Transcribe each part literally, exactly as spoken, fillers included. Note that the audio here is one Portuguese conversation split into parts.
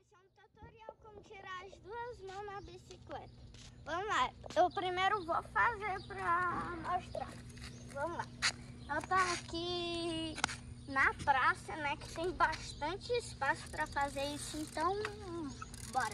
ser um tutorial como tirar as duas mãos na bicicleta. Vamos lá, eu primeiro vou fazer pra mostrar. Vamos lá. Eu tô aqui na praça, né, que tem bastante espaço pra fazer isso, então bora.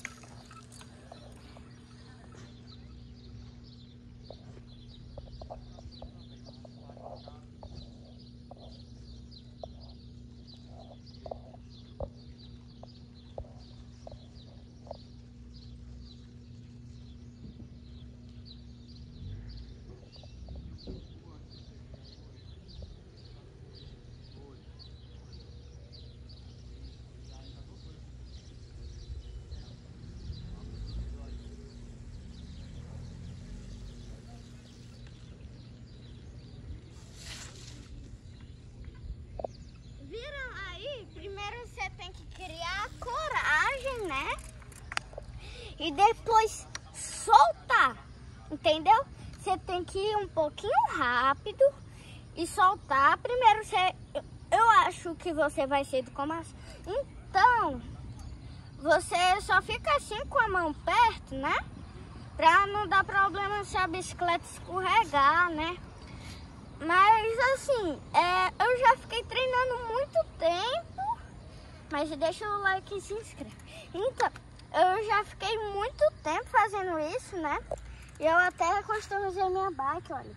Primeiro você tem que criar coragem, né? E depois soltar, entendeu? Você tem que ir um pouquinho rápido e soltar. Primeiro você, eu acho que você vai ser do começo. Então, você só fica assim com a mão perto, né? Pra não dar problema se a bicicleta escorregar, né? Mas assim, é, eu já fiquei treinando muito tempo. Mas deixa o like e se inscreve. Então, eu já fiquei muito tempo fazendo isso, né? E eu até customizei minha bike, olha.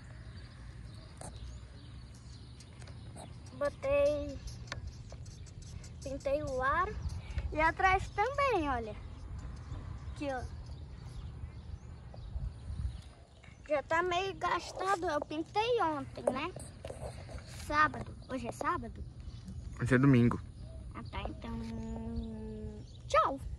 Botei... Pintei o aro. E atrás também, olha. Aqui, ó. Já tá meio gastado. Eu pintei ontem, né? Sábado. Hoje é sábado? Hoje é domingo. Ah, tá. Então... Tchau!